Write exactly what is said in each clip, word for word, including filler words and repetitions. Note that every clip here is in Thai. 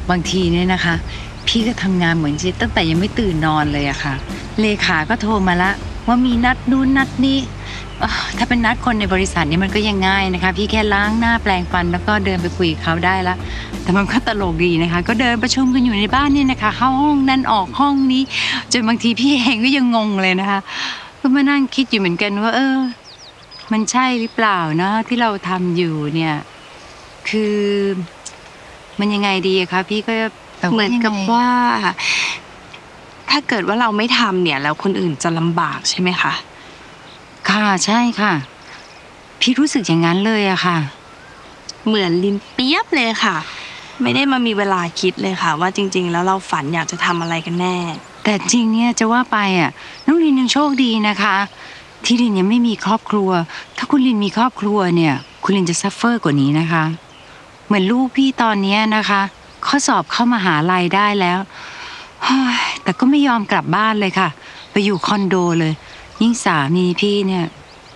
บางทีเนี่ยนะคะพี่ก็ทำงานเหมือนจะตั้งแต่ยังไม่ตื่นนอนเลยอะค่ะเลขาก็โทรมาละว่ามีนัดนู่นนัดนี่ถ้าเป็นนัดคนในบริษัทนี่มันก็ยังง่ายนะคะพี่แค่ล้างหน้าแปรงฟันแล้วก็เดินไปคุยกับเขาได้ละแต่มันก็ตลกดีนะคะก็เดินประชุมกันอยู่ในบ้านเนี่ยนะคะเข้าห้องนั่นออกห้องนี้จนบางทีพี่เองก็ยังงงเลยนะคะก็มานั่งคิดอยู่เหมือนกันว่าเออมันใช่หรือเปล่านะที่เราทำอยู่เนี่ยคือมันยังไงดีคะพี่ก็เหมือนกับว่าถ้าเกิดว่าเราไม่ทำเนี่ยแล้วคนอื่นจะลำบากใช่ไหมคะค่ะใช่ค่ะพี่รู้สึกอย่างนั้นเลยอะค่ะเหมือนลินเปียบเลยค่ะไม่ได้มามีเวลาคิดเลยค่ะว่าจริงๆแล้วเราฝันอยากจะทำอะไรกันแน่แต่จริงเนี่ยจะว่าไปอะน้องลินยังโชคดีนะคะที่ลินยังไม่มีครอบครัวถ้าคุณลินมีครอบครัวเนี่ยคุณลินจะซัฟเฟอร์กว่านี้นะคะเหมือนลูกพี่ตอนนี้นะคะข้อสอบเข้ามหาลัยได้แล้วแต่ก็ไม่ยอมกลับบ้านเลยค่ะไปอยู่คอนโดเลยยิ่งสามีพี่เนี่ย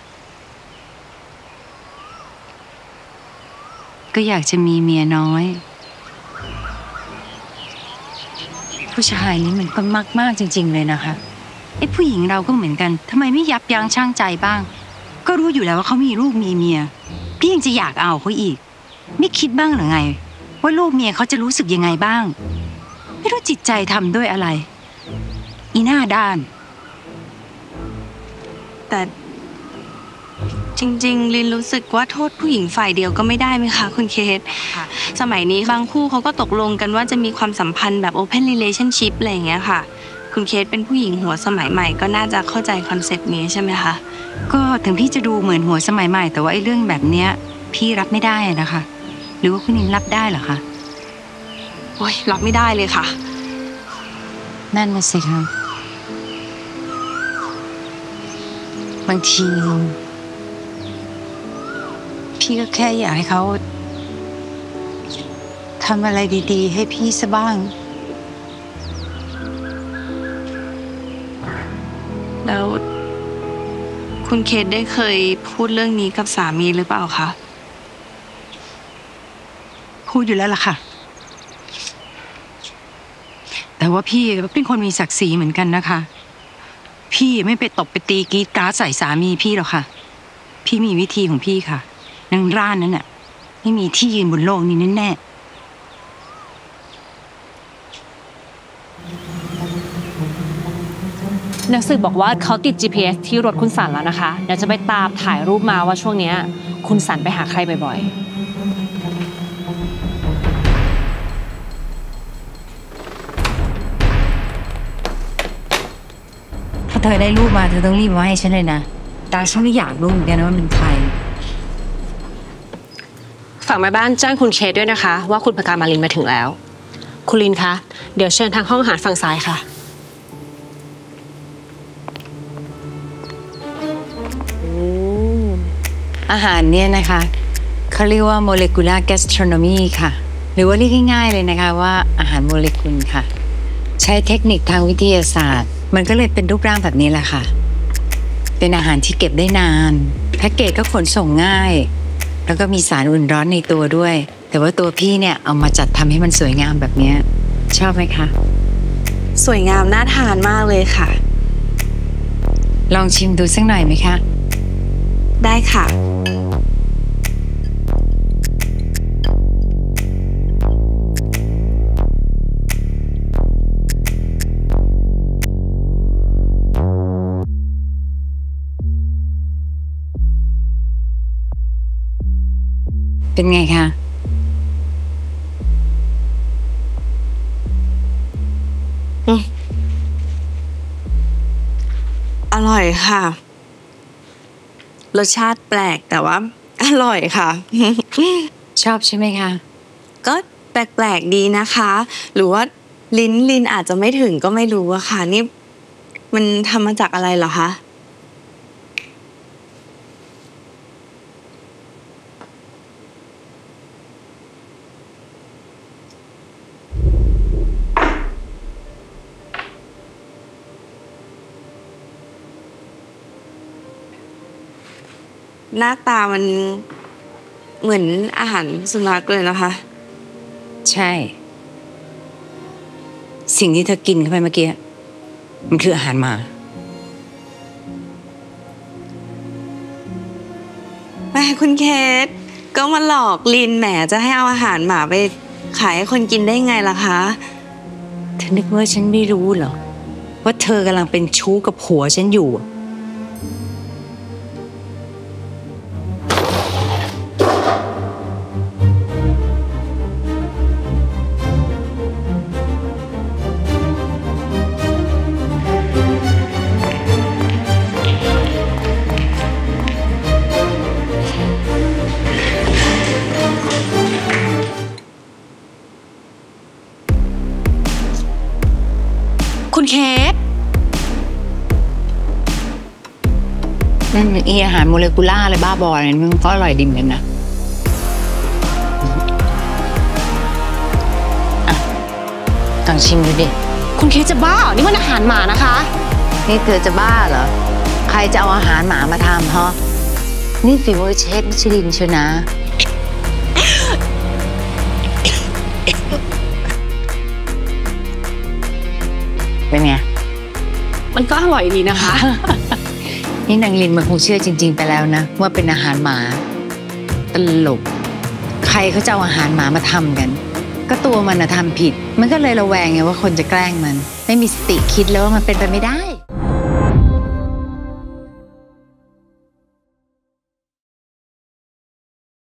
ก็อยากจะมีเมียน้อยผู้ชายนี่มันก็มากมากจริงๆเลยนะคะไอ้ผู้หญิงเราก็เหมือนกันทำไมไม่ยับยั้งชั่งใจบ้างก็รู้อยู่แล้วว่าเขามีลูกมีเมียพี่ยังจะอยากเอาเขาอีกไม่คิดบ้างหรือไงว่าลูกเมียเขาจะรู้สึกยังไงบ้างไม่รู้จิตใจทำด้วยอะไรอีหน้าด้านแต่จริงๆลินรู้สึกว่าโทษผู้หญิงฝ่ายเดียวก็ไม่ได้ไหมคะคุณเคสสมัยนี้บางคู่เขาก็ตกลงกันว่าจะมีความสัมพันธ์แบบ Open Relationship อะไรอย่างเงี้ยค่ะคุณเคสเป็นผู้หญิงหัวสมัยใหม่ก็น่าจะเข้าใจคอนเซปต์นี้ใช่ไหมคะก็ถึงพี่จะดูเหมือนหัวสมัยใหม่แต่ว่าไอ้เรื่องแบบเนี้ยพี่รับไม่ได้นะคะหรือว่าคุณนินรับได้เหรอคะโอ๊ยรับไม่ได้เลยค่ะนั่นน่ะสิคะบางทีพี่ก็แค่อยากให้เขาทำอะไรดีๆให้พี่ซะบ้างแล้วคุณเคสได้เคยพูดเรื่องนี้กับสามีหรือเปล่าคะพูดอยู่แล้วล่ะค่ะแต่ว่าพี่เป็นคนมีศักดิ์ศรีเหมือนกันนะคะพี่ไม่ไปตบไปตีกรีดกราดใส่สามีพี่หรอกค่ะพี่มีวิธีของพี่ค่ะนางร่านนั้นน่ะไม่มีที่ยืนบนโลกนี้แน่ๆนักสืบบอกว่าเขาติด จี พี เอส ที่รถคุณสันแล้วนะคะเดี๋ยวจะไปตามถ่ายรูปมาว่าช่วงนี้คุณสันไปหาใครบ่อยๆถ้าเธอได้รูปมาเธอต้องรีบมาให้ฉันเลยนะตาฉันไม่อยากรู้เหมือนกันว่ามันใครฝั่งแม่บ้านแจ้งคุณเคสด้วยนะคะว่าคุณปการมาลินมาถึงแล้วคุณลินคะเดี๋ยวเชิญทางห้องอาหารฝั่งซ้ายค่ะอาหารเนี่ยนะคะเขาเรียกว่า molecular gastronomy ค่ะหรือว่าเรียกง่ายๆเลยนะคะว่าอาหารโมเลกุลค่ะใช้เทคนิคทางวิทยาศาสตร์มันก็เลยเป็นรูปร่างแบบนี้แหละค่ะเป็นอาหารที่เก็บได้นานแพ็กเกจก็ขนส่งง่ายแล้วก็มีสารอุ่นร้อนในตัวด้วยแต่ว่าตัวพี่เนี่ยเอามาจัดทำให้มันสวยงามแบบนี้ชอบไหมคะสวยงามน่าทานมากเลยค่ะลองชิมดูสักหน่อยไหมคะได้ค่ะเป็นไงคะอืมอร่อยค่ะรสชาติแปลกแต่ว่าอร่อยค่ะชอบใช่ไหมคะก็แปลกๆดีนะคะหรือว่าลิ้นลิ้นอาจจะไม่ถึงก็ไม่รู้อะค่ะนี่มันทำมาจากอะไรเหรอคะหน้าตามันเหมือนอาหารสุนัขเลยนะคะใช่สิ่งที่เธอกินเข้าไปเมื่อกี้มันคืออาหารหมาไปคุณเคสก็มาหลอกลินแหมจะให้เอาอาหารหมาไปขายให้คนกินได้ไงล่ะคะเธอนึกว่าฉันไม่รู้เหรอว่าเธอกำลังเป็นชู้กับผัวฉันอยู่คุณเคสนั่นมันอีอาหารโมเลกุล่าอะไรบ้าบอเนี่ยมันก็อร่อยดีเหมือนกันนะอ่ะลองชิมดูดิคุณเคสจะบ้าเหรอนี่มันอาหารหมานะคะนี่เธอจะบ้าเหรอ ใครจะเอาอาหารหมามาทำฮะนี่ฝีมือเชฟมิชลินเชียวนะ เป็นไงมันก็อร่อยดีนะคะนี่นางลินมันคงเชื่อจริง ๆ ไปแล้วนะว่าเป็นอาหารหมาตลกใครเขาจะเอาอาหารหมามาทำกัน ก็ตัวมันนะทำผิด มันก็เลยระแวงไงว่าคนจะแกล้งมัน ไม่มีสติคิดแล้วว่ามันเป็นไปไม่ได้